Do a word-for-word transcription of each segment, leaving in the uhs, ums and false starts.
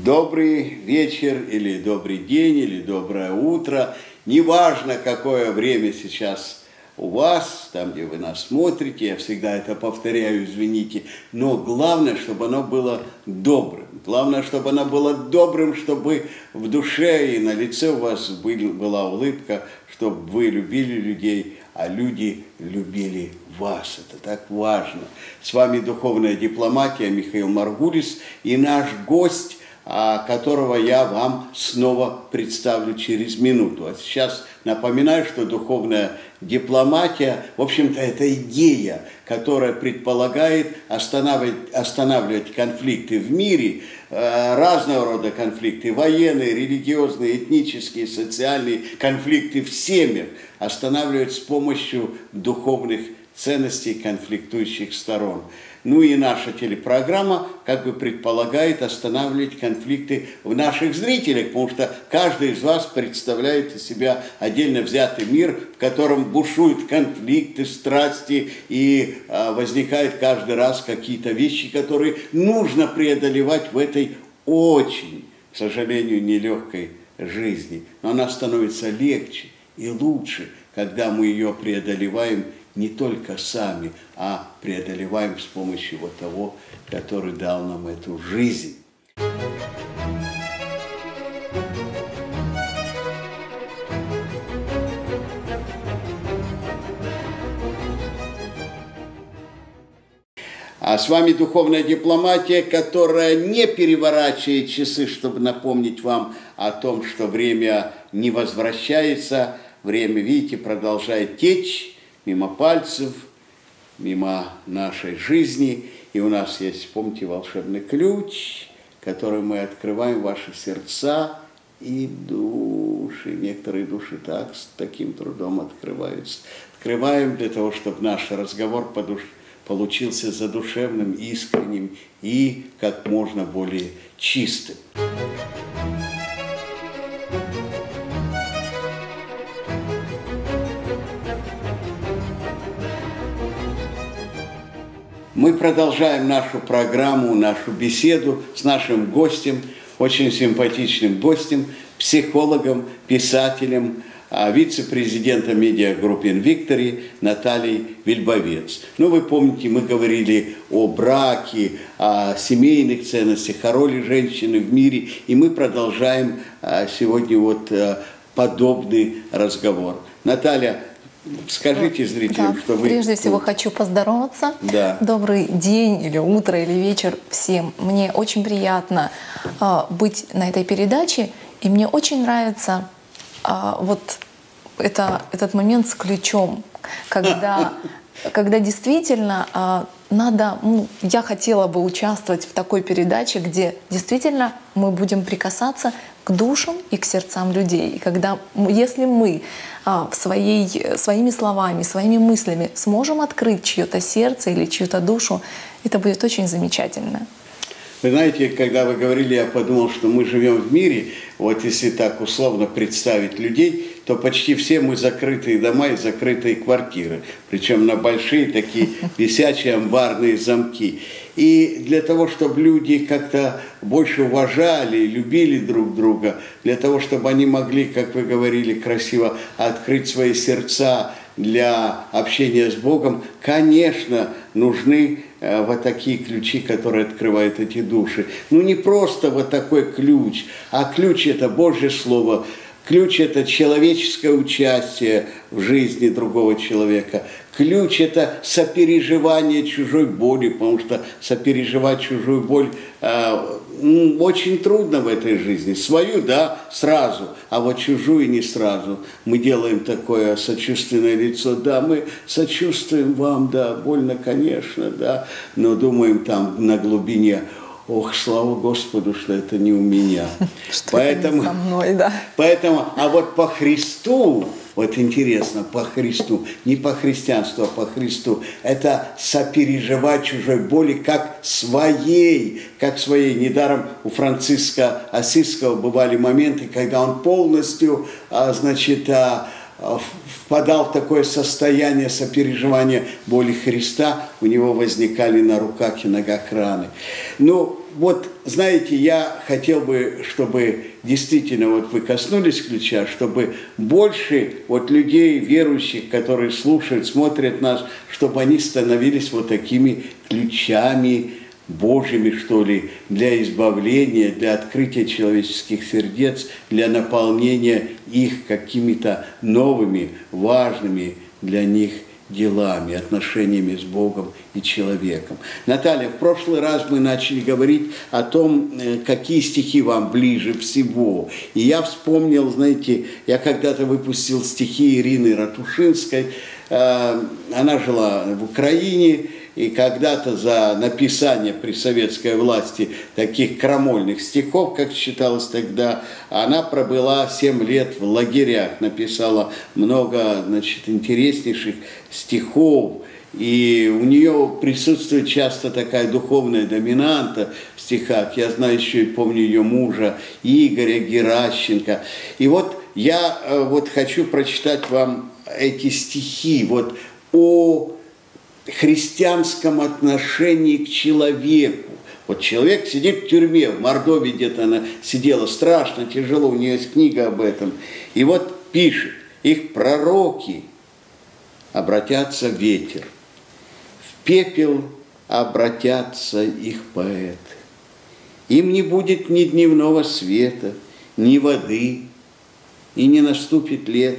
Добрый вечер, или добрый день, или доброе утро. Неважно, какое время сейчас у вас, там, где вы нас смотрите, я всегда это повторяю, извините, но главное, чтобы оно было добрым. Главное, чтобы оно было добрым, чтобы в душе и на лице у вас была улыбка, чтобы вы любили людей, а люди любили вас. Это так важно. С вами «Духовная дипломатия», Михаил Маргулис, и наш гость, которого я вам снова представлю через минуту. А сейчас напоминаю, что духовная дипломатия, в общем-то, это идея, которая предполагает останавливать, останавливать конфликты в мире, разного рода конфликты, военные, религиозные, этнические, социальные конфликты в семьях, останавливать с помощью духовных ценностей конфликтующих сторон. Ну и наша телепрограмма как бы предполагает останавливать конфликты в наших зрителях, потому что каждый из вас представляет из себя отдельно взятый мир, в котором бушуют конфликты, страсти, и а, возникают каждый раз какие-то вещи, которые нужно преодолевать в этой очень, к сожалению, нелегкой жизни. Но она становится легче и лучше, когда мы ее преодолеваем не только сами, а преодолеваем с помощью вот того, который дал нам эту жизнь. А с вами «Духовная дипломатия», которая не переворачивает часы, чтобы напомнить вам о том, что время не возвращается, время, видите, продолжает течь мимо пальцев, мимо нашей жизни. И у нас есть, помните, волшебный ключ, который мы открываем в ваши сердца и души. Некоторые души так, с таким трудом открываются. Открываем для того, чтобы наш разговор по душе получился задушевным, искренним и как можно более чистым. Мы продолжаем нашу программу, нашу беседу с нашим гостем, очень симпатичным гостем, психологом, писателем, вице-президентом медиагруппы «Инвиктори» Натальей Вельбовец. Ну, вы помните, мы говорили о браке, о семейных ценностях, о роли женщины в мире, и мы продолжаем сегодня вот подобный разговор. Наталья, скажите зрителям, да, что вы... Прежде всего хочу поздороваться. Да. Добрый день или утро, или вечер всем. Мне очень приятно э, быть на этой передаче, и мне очень нравится э, вот это, этот момент с ключом, когда, когда действительно э, надо... Ну, я хотела бы участвовать в такой передаче, где действительно мы будем прикасаться к душам и к сердцам людей. И когда, если мы а, в своей, своими словами, своими мыслями сможем открыть чье-то сердце или чью-то душу, это будет очень замечательно. Вы знаете, когда вы говорили, я подумал, что мы живем в мире, вот если так условно представить людей, то почти все мы закрытые дома и закрытые квартиры, причем на большие такие висячие амбарные замки. И для того, чтобы люди как-то больше уважали, любили друг друга, для того, чтобы они могли, как вы говорили красиво, открыть свои сердца для общения с Богом, конечно, нужны э, вот такие ключи, которые открывают эти души. Ну не просто вот такой ключ, а ключ – это Божье Слово. Ключ – это человеческое участие в жизни другого человека. Ключ – это сопереживание чужой боли, потому что сопереживать чужую боль э, ну, очень трудно в этой жизни. Свою, да, сразу, а вот чужую не сразу. Мы делаем такое сочувственное лицо, да, мы сочувствуем вам, да, больно, конечно, да, но думаем там на глубине: ох, слава Господу, что это не у меня. Что поэтому, это не со мной, да. Поэтому, а вот по Христу, вот интересно, по Христу, не по христианству, а по Христу, это сопереживать чужой боли как своей, как своей. Недаром у Франциска Ассизского бывали моменты, когда он полностью, значит, впадал в такое состояние сопереживания боли Христа, у него возникали на руках и ногах раны. Ну, вот, знаете, я хотел бы, чтобы действительно вот вы коснулись ключа, чтобы больше вот людей, верующих, которые слушают, смотрят нас, чтобы они становились вот такими ключами Божьими, что ли, для избавления, для открытия человеческих сердец, для наполнения их какими-то новыми, важными для них делами, отношениями с Богом и человеком. Наталья, в прошлый раз мы начали говорить о том, какие стихи вам ближе всего. И я вспомнил, знаете, я когда-то выпустил стихи Ирины Ратушинской. Она жила в Украине, и когда-то за написание при советской власти таких крамольных стихов, как считалось тогда, она пробыла семь лет в лагерях, написала много, значит, интереснейших стихов. И у нее присутствует часто такая духовная доминанта в стихах. Я знаю еще и помню ее мужа Игоря Геращенко. И вот я вот хочу прочитать вам эти стихи вот о христианском отношении к человеку. Вот человек сидит в тюрьме, в Мордовии где-то она сидела, страшно, тяжело, у нее есть книга об этом. И вот пишет, их пророки обратятся в ветер, в пепел обратятся их поэты. Им не будет ни дневного света, ни воды, и не наступит лет.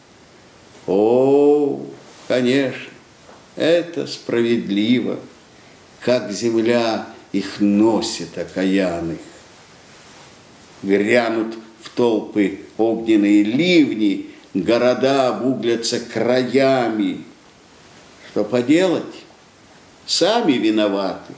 О, конечно, это справедливо, как земля их носит окаянных. Грянут в толпы огненные ливни, города обуглятся краями. Что поделать? Сами виноваты.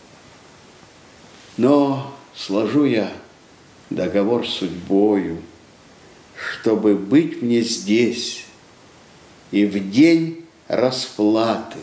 Но сложу я договор с судьбою, чтобы быть мне здесь и в день расплаты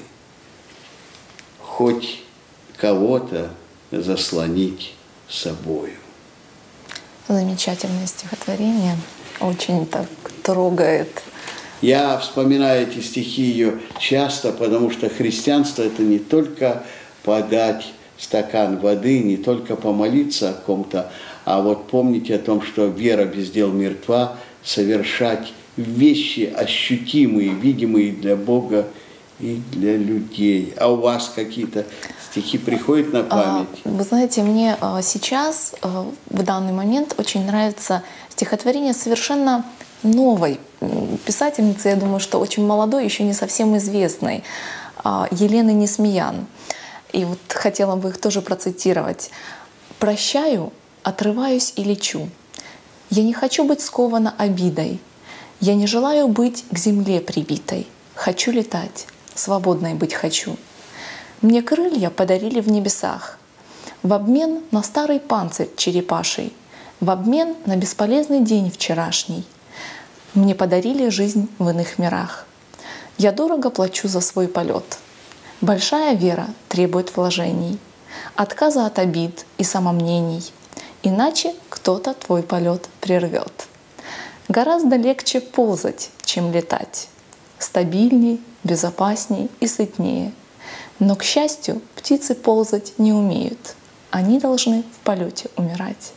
хоть кого-то заслонить собою. Замечательное стихотворение, очень так трогает. Я вспоминаю эти стихи ее часто, потому что христианство – это не только подать стакан воды, не только помолиться о ком-то, а вот помнить о том, что вера без дел мертва, совершать вещи ощутимые, видимые для Бога и для людей. А у вас какие-то стихи приходят на память? Вы знаете, мне сейчас, в данный момент, очень нравится стихотворение совершенно новой писательницы, я думаю, что очень молодой, еще не совсем известной, Елены Несмеян. И вот хотела бы их тоже процитировать. «Прощаю, отрываюсь и лечу. Я не хочу быть скована обидой. Я не желаю быть к земле прибитой. Хочу летать, свободной быть хочу. Мне крылья подарили в небесах, в обмен на старый панцирь черепаший, в обмен на бесполезный день вчерашний. Мне подарили жизнь в иных мирах. Я дорого плачу за свой полет. Большая вера требует вложений, отказа от обид и самомнений. Иначе кто-то твой полет прервет. Гораздо легче ползать, чем летать. Стабильней, безопасней и сытнее. Но, к счастью, птицы ползать не умеют. Они должны в полете умирать».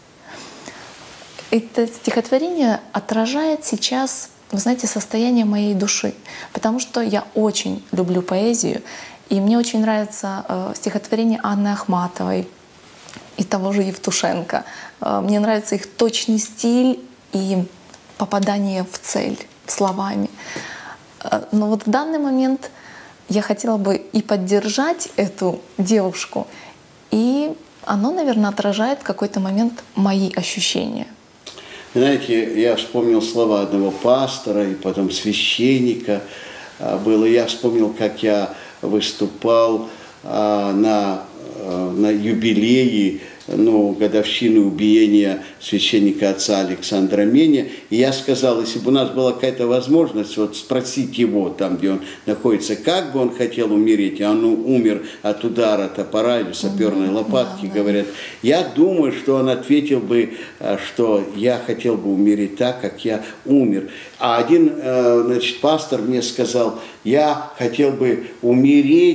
Это стихотворение отражает сейчас, вы знаете, состояние моей души, потому что я очень люблю поэзию, и мне очень нравится э, стихотворение Анны Ахматовой и того же Евтушенко. Э, мне нравится их точный стиль и попадание в цель словами. Э, но вот в данный момент я хотела бы и поддержать эту девушку, и оно, наверное, отражает в какой-то момент мои ощущения. Знаете, я вспомнил слова одного пастора и потом священника было. Я вспомнил, как я выступал на, на юбилее, ну, годовщины убиения священника отца Александра Меня. И я сказал, если бы у нас была какая-то возможность вот спросить его, там, где он находится, как бы он хотел умереть, а он умер от удара топора или саперной лопатки, да, говорят. Да. Я думаю, что он ответил бы, что я хотел бы умереть так, как я умер. А один, значит, пастор мне сказал, я хотел бы умереть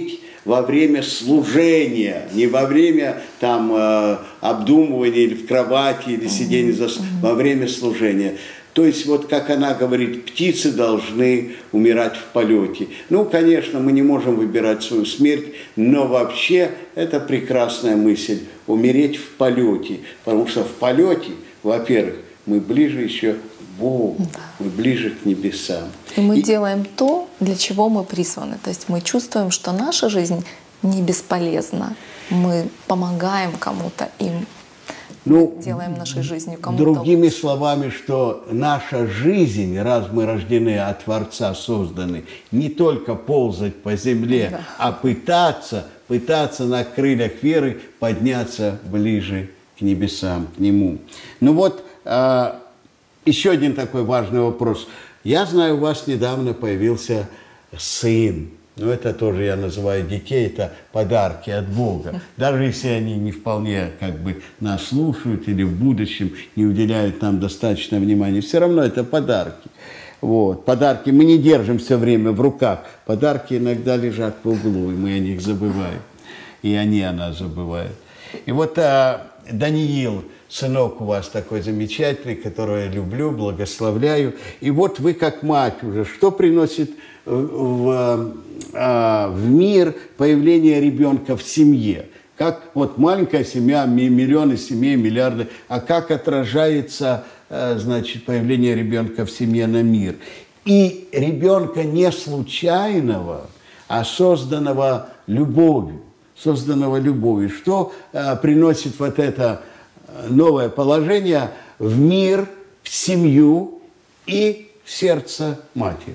во время служения, не во время там э, обдумывания или в кровати, или сидения за столом, во время служения. То есть, вот как она говорит, птицы должны умирать в полете. Ну, конечно, мы не можем выбирать свою смерть, но вообще это прекрасная мысль – умереть в полете. Потому что в полете, во-первых, мы ближе еще к Богу, да. мы ближе к небесам. И мы И... делаем то, для чего мы призваны. То есть мы чувствуем, что наша жизнь не бесполезна. Мы помогаем кому-то им. Ну, делаем нашей жизнью кому-то. Другими лучше. словами, что наша жизнь, раз мы рождены от Творца, созданы, не только ползать по земле, да. а пытаться, пытаться на крыльях веры подняться ближе к небесам, к Нему. Ну вот, э, еще один такой важный вопрос. Я знаю, у вас недавно появился сын. Но это тоже я называю детей, это подарки от Бога. Даже если они не вполне как бы нас слушают или в будущем не уделяют нам достаточно внимания, все равно это подарки. Вот. Подарки мы не держим все время в руках. Подарки иногда лежат в углу, и мы о них забываем. И они о нас забывают. И вот а, Даниил, сынок у вас такой замечательный, которого я люблю, благословляю. И вот вы как мать уже, что приносит в, в мир появление ребенка в семье? Как вот маленькая семья, миллионы семей, миллиарды, а как отражается, значит, появление ребенка в семье на мир? И ребенка не случайного, а созданного любовью, созданного любовью. Что приносит вот это новое положение в мир, в семью и в сердце матери?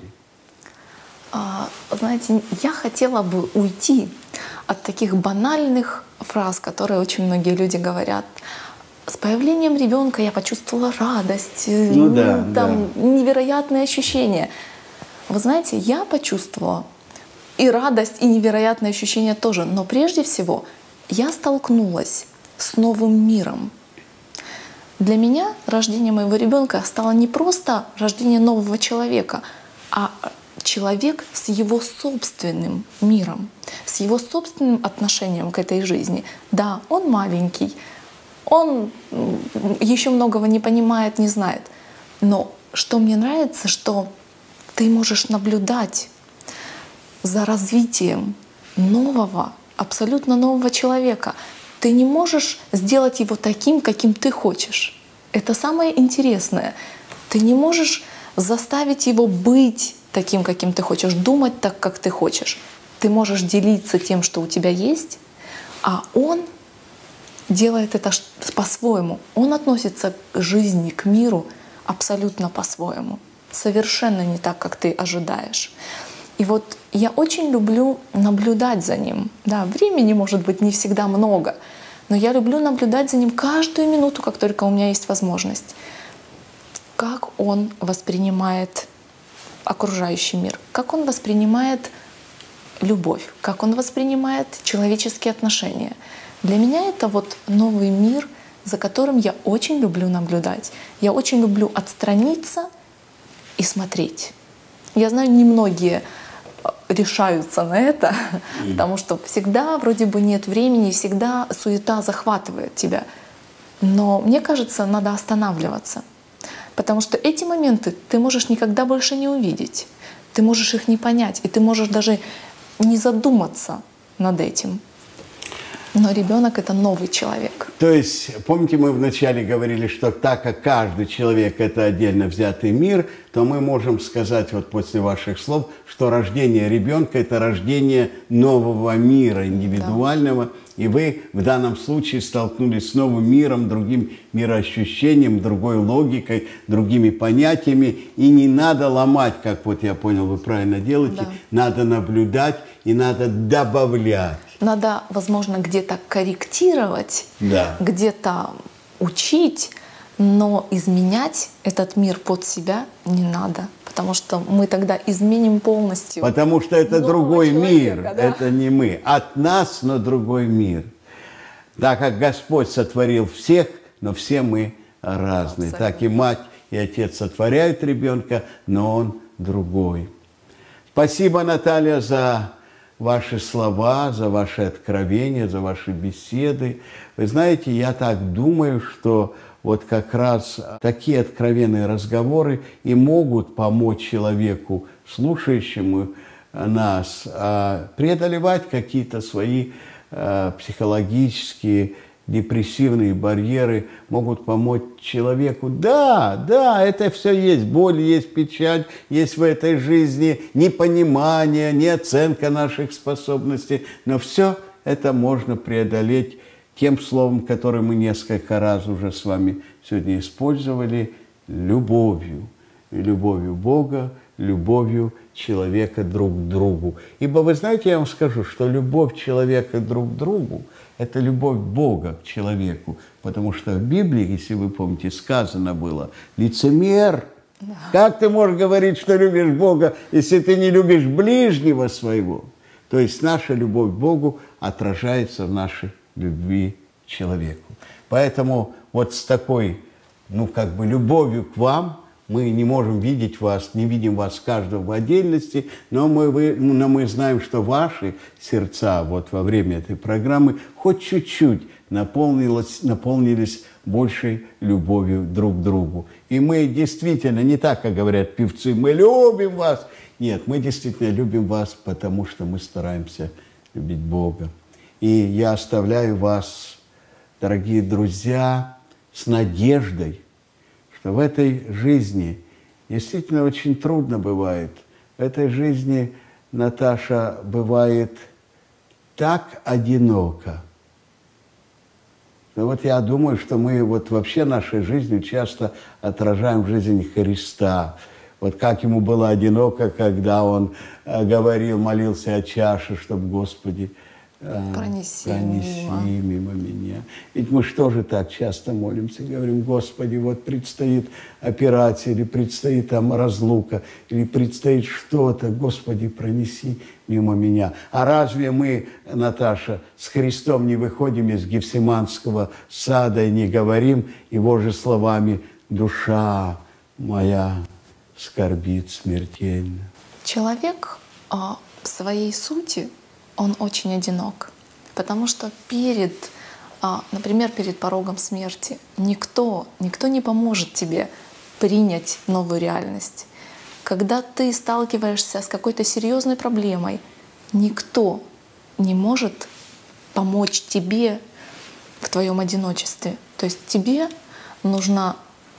Знаете, я хотела бы уйти от таких банальных фраз, которые очень многие люди говорят. С появлением ребенка я почувствовала радость, ну, да, там да. невероятные ощущения. Вы знаете, я почувствовала и радость, и невероятные ощущения тоже. Но прежде всего я столкнулась с новым миром. Для меня рождение моего ребенка стало не просто рождение нового человека, а человек с его собственным миром, с его собственным отношением к этой жизни. Да, он маленький, он еще многого не понимает, не знает. Но что мне нравится, что ты можешь наблюдать за развитием нового, абсолютно нового человека. Ты не можешь сделать его таким, каким ты хочешь. Это самое интересное. Ты не можешь заставить его быть таким, каким ты хочешь, думать так, как ты хочешь. Ты можешь делиться тем, что у тебя есть, а он делает это по-своему. Он относится к жизни, к миру абсолютно по-своему. Совершенно не так, как ты ожидаешь. И вот я очень люблю наблюдать за ним. Да, времени, может быть, не всегда много, но я люблю наблюдать за ним каждую минуту, как только у меня есть возможность. Как он воспринимает окружающий мир, как он воспринимает любовь, как он воспринимает человеческие отношения. Для меня это вот новый мир, за которым я очень люблю наблюдать. Я очень люблю отстраниться и смотреть. Я знаю, немногие решаются на это, mm. потому что всегда вроде бы нет времени, всегда суета захватывает тебя. Но мне кажется, надо останавливаться. Потому что эти моменты ты можешь никогда больше не увидеть. Ты можешь их не понять, и ты можешь даже не задуматься над этим. Но ребенок — это новый человек. То есть, помните, мы вначале говорили, что так как каждый человек — это отдельно взятый мир, то мы можем сказать вот после ваших слов, что рождение ребенка — это рождение нового мира, индивидуального. Да. И вы в данном случае столкнулись с новым миром, другим мироощущением, другой логикой, другими понятиями. И не надо ломать, как вот я понял, вы правильно делаете, да. Надо наблюдать и надо добавлять. Надо, возможно, где-то корректировать, да. где-то учить, но изменять этот мир под себя не надо. Потому что мы тогда изменим полностью. Потому что это другой мир, да? Это не мы. От нас, но другой мир. Так как Господь сотворил всех, но все мы разные. Абсолютно. Так и мать, и отец сотворяют ребенка, но он другой. Спасибо, Наталья, за ваши слова, за ваши откровения, за ваши беседы. Вы знаете, я так думаю, что вот как раз такие откровенные разговоры и могут помочь человеку, слушающему нас, преодолевать какие-то свои психологические, депрессивные барьеры, могут помочь человеку. Да, да, это все есть. Боль, есть печаль, есть в этой жизни непонимание, неоценка наших способностей. Но все это можно преодолеть тем словом, которое мы несколько раз уже с вами сегодня использовали, любовью. И любовью Бога, любовью человека друг к другу. Ибо вы знаете, я вам скажу, что любовь человека друг к другу – это любовь Бога к человеку. Потому что в Библии, если вы помните, сказано было «лицемер». Да. Как ты можешь говорить, что любишь Бога, если ты не любишь ближнего своего? То есть наша любовь к Богу отражается в нашей любви к человеку. Поэтому вот с такой, ну как бы любовью к вам, мы не можем видеть вас, не видим вас каждого в отдельности, но мы, вы, но мы знаем, что ваши сердца вот во время этой программы хоть чуть-чуть наполнились, наполнились большей любовью друг к другу. И мы действительно, не так, как говорят певцы, мы любим вас. Нет, мы действительно любим вас, потому что мы стараемся любить Бога. И я оставляю вас, дорогие друзья, с надеждой, что в этой жизни действительно очень трудно бывает. В этой жизни, Наташа, бывает так одиноко. Но вот я думаю, что мы вот вообще нашей жизнью часто отражаем жизнь Христа. Вот как ему было одиноко, когда он говорил, молился о чаше, чтобы, Господи, Пронеси, пронеси мимо. мимо меня. Ведь мы что же так часто молимся, говорим, Господи, вот предстоит операция, или предстоит там разлука, или предстоит что-то, Господи, пронеси мимо меня. А разве мы, Наташа, с Христом не выходим из Гефсиманского сада и не говорим Его же словами «Душа моя скорбит смертельно». Человек а, в своей сути он очень одинок, потому что перед, например, перед порогом смерти никто, никто не поможет тебе принять новую реальность. Когда ты сталкиваешься с какой-то серьезной проблемой, никто не может помочь тебе в твоем одиночестве. То есть тебе нужно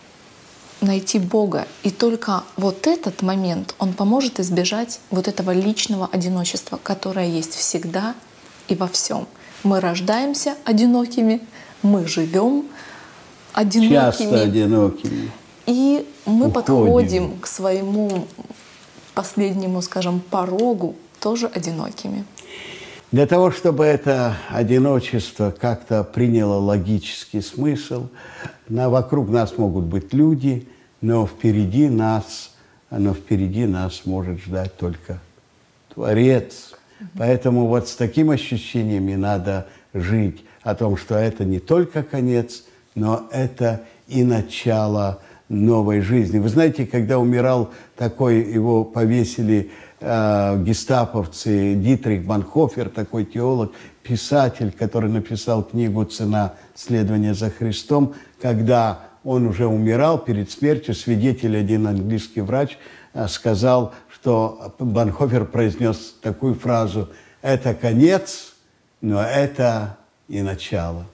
найти Бога. И только вот этот момент, он поможет избежать вот этого личного одиночества, которое есть всегда и во всем. Мы рождаемся одинокими, мы живем одинокими. Часто одинокими. И мы Уходим. подходим к своему последнему, скажем, порогу тоже одинокими. Для того, чтобы это одиночество как-то приняло логический смысл, на, вокруг нас могут быть люди, но впереди нас, но впереди нас может ждать только Творец. Поэтому вот с такими ощущениями надо жить, о том, что это не только конец, но это и начало новой жизни. Вы знаете, когда умирал такой, его повесили э, гестаповцы, Дитрих Бонхофер, такой теолог, писатель, который написал книгу «Цена следования за Христом», когда он уже умирал перед смертью, свидетель, один английский врач, сказал, что Бонхофер произнес такую фразу: «Это конец, но это и начало».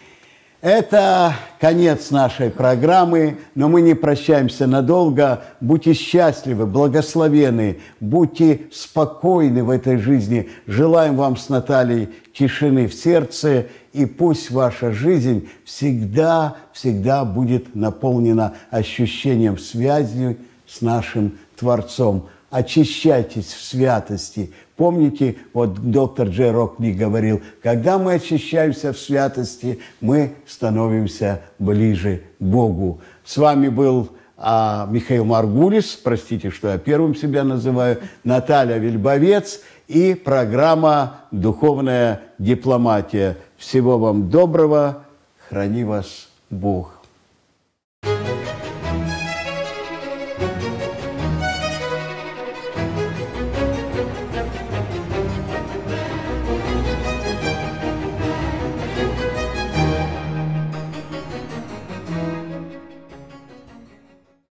Это конец нашей программы, но мы не прощаемся надолго. Будьте счастливы, благословенны, будьте спокойны в этой жизни. Желаем вам с Натальей тишины в сердце, и пусть ваша жизнь всегда, всегда будет наполнена ощущением связи с нашим Творцом. Очищайтесь в святости. Помните, вот доктор Джей Рокли говорил, когда мы очищаемся в святости, мы становимся ближе к Богу. С вами был а, Михаил Маргулис, простите, что я первым себя называю, Наталья Вельбовец и программа «Духовная дипломатия». Всего вам доброго, храни вас Бог.